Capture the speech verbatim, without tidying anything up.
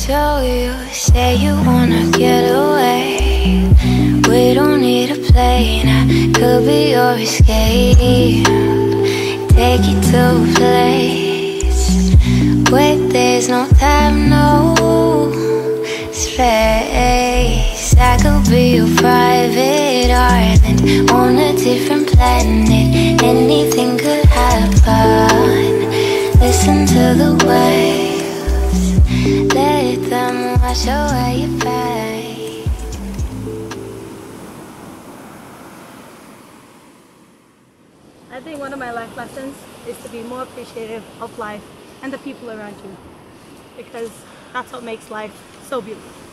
show you, say you wanna get away. We don't need a plane, I could be your escape. Take you to a place where there's no time, no space. I could be your private island on a different planet. Anything could happen. Listen to the waves, let them wash away your pain. I think one of my life lessons is to be more appreciative of life and the people around you, because that's what makes life so beautiful.